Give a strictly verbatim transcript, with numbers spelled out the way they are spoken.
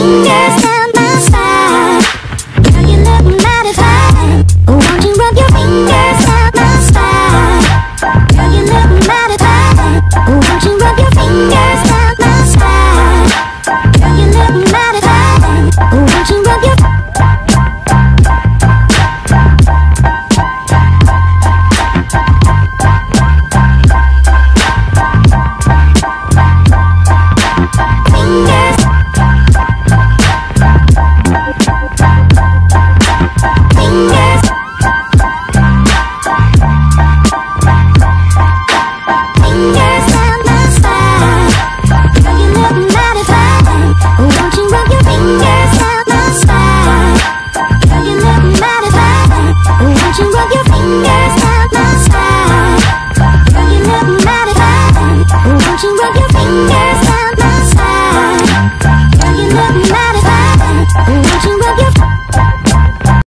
fingers down my spine. Girl, you look mighty fine. Won't you rub your fingers down my spine? Girl, you look mighty fine. Won't you rub your fingers down my spine? Girl, you look mighty fine. Won't